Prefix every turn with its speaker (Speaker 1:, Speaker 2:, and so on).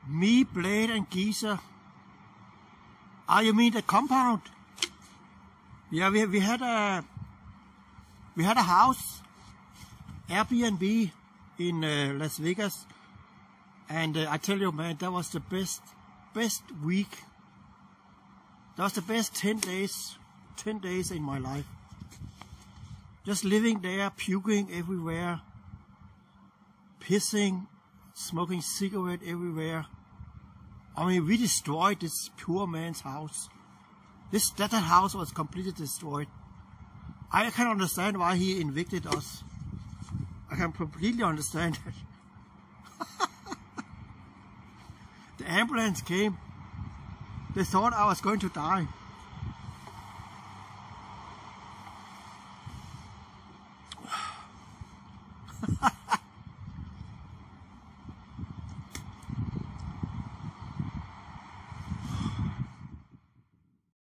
Speaker 1: Me, Blade and Geezer. Ah, you mean the compound? Yeah, we had a house, Airbnb in Las Vegas, and I tell you, man, that was the best week. That was the best 10 days in my life. Just living there, puking everywhere, pissing, smoking cigarette everywhere. I mean, we destroyed this poor man's house. That house was completely destroyed. I can understand why he evicted us. I can completely understand that. The ambulance came. They thought I was going to die.